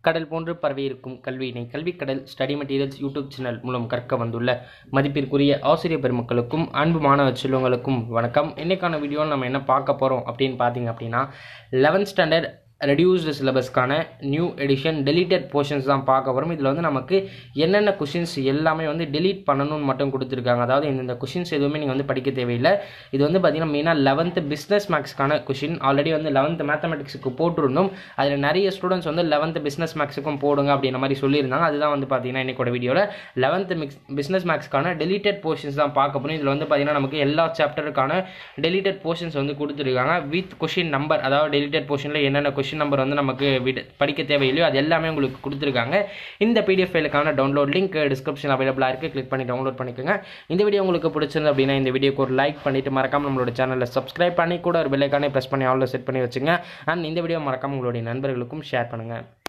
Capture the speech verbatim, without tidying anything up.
கடல் போன்று பரவியிருக்கும் கல்வியினை Kalvikadal study materials YouTube channel மூலம் கற்க வந்துள்ள மதிப்பிற்குரிய ஆசிரியர் பெருமக்களுக்கும் அன்பு மாணவ செல்வங்களுக்கும் வணக்கம். இன்னைக்கான வீடியோவில் நம்ம என்ன பார்க்க போகிறோம் அப்படின்னு பார்த்தீங்க அப்படின்னா லெவன்த் ஸ்டாண்டர்ட் ரெடியூஸ்டு சிலபஸ்க்கான நியூ எடிஷன் டெலீட்டட் போர்ஷன்ஸ் தான் பார்க்க வரும். இதில் வந்து நமக்கு என்னென்ன கொஷின்ஸ் எல்லாமே வந்து டெலீட் பண்ணணும்னு மட்டும் கொடுத்துருக்காங்க. அதாவது இந்த கொஷின்ஸ் எதுவுமே நீங்கள் வந்து படிக்க தேவையில்லை. இது வந்து பார்த்தீங்கன்னா மெயினாக லெவன்த் பிஸ்னஸ் மேக்ஸ்க்கான கொஷின் ஆல்ரெடி வந்து லெவன்த் மேத்தமெட்டிக்ஸுக்கு போட்டிருந்தோம். அதில் நிறைய ஸ்டூடெண்ட்ஸ் வந்து லெவன்த் பிஸ்னஸ் மேக்ஸுக்கும் போடுங்க அப்படின்ற மாதிரி சொல்லியிருந்தாங்க. அதுதான் வந்து பார்த்தீங்கன்னா இன்னைக்கோட வீடியோவில் லெவன்த் மிக்ஸ் பிஸ்னஸ் மேக்ஸ்க்கான டெலீட்டட் போர்ஷன்ஸ் தான் பார்க்க போகிறோம். இதில் வந்து பார்த்தீங்கன்னா நமக்கு எல்லா சாப்டருக்கான டெலீட்டட் போர்ஷன்ஸ் வந்து கொடுத்துருக்காங்க வித் கொஷின் நம்பர். அதாவது டெலீட்டட் போர்ஷனில் என்னென்ன கொஷின் நம்பர் வந்து நமக்கு படிக்க தேவையில்லையோ அது எல்லாமே உங்களுக்கு கொடுத்துருக்காங்க. இந்த பிடிஎஃப் ஃபைலுக்கான டவுன்லோட் லிங்க் டிஸ்கிரிப்ஷன் அவைலபிளாக இருக்குது. கிளிக் பண்ணி டவுன்லோட் பண்ணிக்கோங்க. இந்த வீடியோ உங்களுக்கு பிடிச்சிருந்து அப்படின்னா இந்த வீடியோக்கு ஒரு லைக் பண்ணிட்டு மறக்காம நம்மளோட சேனலில் சப்ஸ்கிரைப் பண்ணி கூட ஒரு பெல் ஐகானை ப்ரெஸ் பண்ணி ஆல்ல செட் பண்ணி வச்சுங்க. அண்ட் இந்த வீடியோ மறக்காம உங்களுடைய நண்பர்களுக்கும் ஷேர் பண்ணுங்கள்.